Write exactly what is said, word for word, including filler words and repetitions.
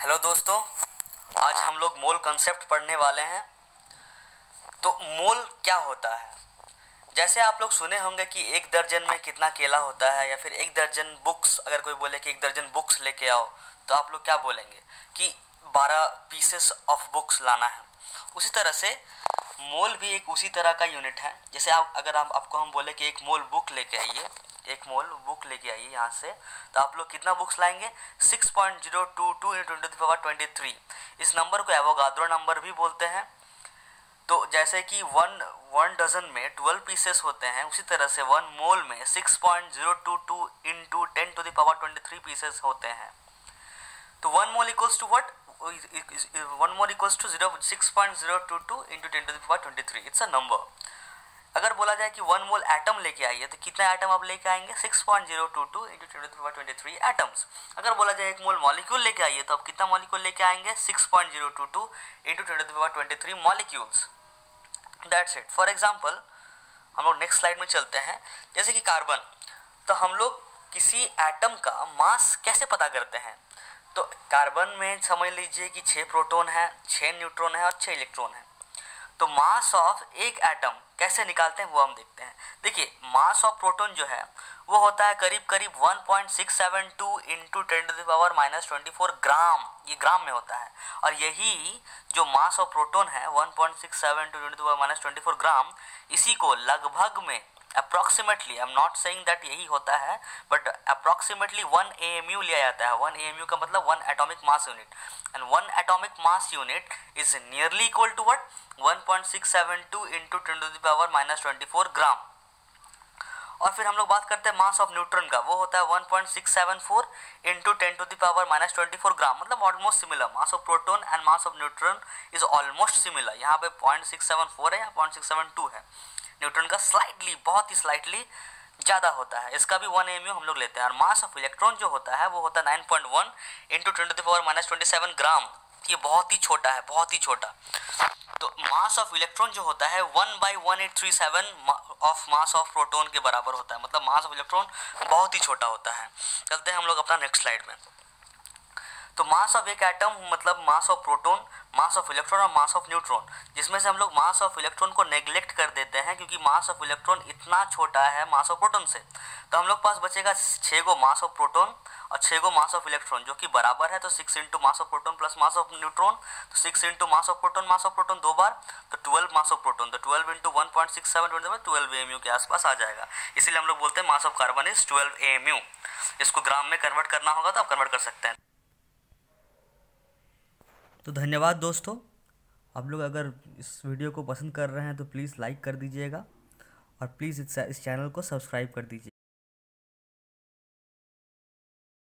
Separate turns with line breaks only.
Hello दोस्तों, आज हम लोग मोल कंसेप्ट पढ़ने वाले हैं। तो मोल क्या होता है? जैसे आप लोग सुने होंगे कि एक दर्जन में कितना केला होता है, या फिर एक दर्जन बुक्स, अगर कोई बोले कि एक दर्जन बुक्स लेके आओ तो आप लोग क्या बोलेंगे कि बारह पीसेस ऑफ बुक्स लाना है। उसी तरह से मोल भी एक उसी तरह का यूनिट है। जैसे आप अगर आप आपको हम बोले कि एक मोल बुक लेके आइए, एक मोल बुक लेके आइए यहाँ से, तो आप लोग कितना बुक्स लाएंगे? Six point zero two two into ten to the power twenty three. इस नंबर को एवोगाद्रो नंबर भी बोलते हैं। तो जैसे कि वन वन डजन में ट्वेल्व पीसेस होते हैं, उसी तरह से वन मोल में six point zero two two into ten to the power twenty three pieces होते हैं। तो one mole equals to what? One mole equals to zero six point zero two two into ten to the power twenty three. It's a number. अगर बोला जाए कि one mole atom लेके आइए तो कितना एटम आप लेके आएंगे? Six point zero two two into ten to the power twenty three atoms. अगर बोला जाए एक मोल मॉलिक्यूल लेके आइए तो आप कितना मॉलिक्यूल लेके आएंगे? Six point zero two two into ten to the power twenty three molecules. That's it. For example हम लोग नेक्स्ट स्लाइड में चलते हैं। जैसे कि कार्बन, तो हम लोग किसी एटम का मास कैसे पता करते हैं? तो कार्बन में समझ लीजिए कि छः प्रोटॉन है, छः न्यूट्रॉन है और छः इलेक्ट्रॉन है। तो मास ऑफ एक एटम कैसे निकालते हैं वो हम देखते हैं। देखिए, मास ऑफ प्रोटॉन जो है वो होता है करीब करीब one point six seven two into ten to the power minus twenty four gram. ये ग्राम में होता है। और यही जो मास ऑफ प्रोटॉन है one point six seven two ten to the power minus twenty four gram, इसी को लगभग में approximately, I am not saying that यही होता है, but approximately one A M U लिया जाता है। वन ए एम यू का मतलब one atomic mass unit, and one atomic mass unit is nearly equal to what? One point six seven two into ten to the power minus twenty four gram. और फिर हम लोग बात करते हैं mass of neutron का, वो होता है one point six seven four into ten to the power minus twenty four gram, मतलब almost similar. Mass of proton and mass of neutron is almost similar. यहाँ पे पॉइंट सिक्स सेवन फोर है, यहाँ point six seven two है। Neutron का slightly, बहुत ही slightly ज़्यादा होता है। इसका भी वन एम यू हम लोग लेते हैं। और मास ऑफ इलेक्ट्रॉन जो होता है वो होता है nine point one into ten to the power minus twenty seven gram. ये बहुत ही छोटा है, बहुत ही छोटा। तो मास ऑफ इलेक्ट्रॉन जो होता है one by one eight three seven of mass of proton के बराबर होता है। मतलब मास ऑफ इलेक्ट्रॉन बहुत ही छोटा होता है। चलते हैं हम लोग अपना नेक्स्ट स्लाइड में। तो मास ऑफ एक एटम मतलब mass of proton, mass of electron और मास ऑफ न्यूट्रॉन, जिसमें से हम लोग मास ऑफ इलेक्ट्रॉन को नेग्लेक्ट कर देते हैं क्योंकि मास ऑफ इलेक्ट्रॉन इतना छोटा है मास ऑफ प्रोटॉन से। तो हम लोग पास बचेगा छः गो मास ऑफ प्रोटॉन और छः गो मास ऑफ इलेक्ट्रॉन, जो कि बराबर है। तो six into mass of proton plus mass of neutron, तो six into mass of proton mass of proton दो बार, तो ट्वेल्व मास ऑफ प्रोटॉन। तो twelve into one point six seven twelve A M U के आसपास आ जाएगा। इसीलिए हम लोग बोलते हैं mass of carbon is twelve A M U. इसको ग्राम में कन्वर्ट करना होगा तो आप कन्वर्ट कर सकते हैं। तो धन्यवाद दोस्तों। आप लोग अगर इस वीडियो को पसंद कर रहे हैं तो प्लीज़ लाइक कर दीजिएगा और प्लीज़ इस चैनल को सब्सक्राइब कर दीजिए।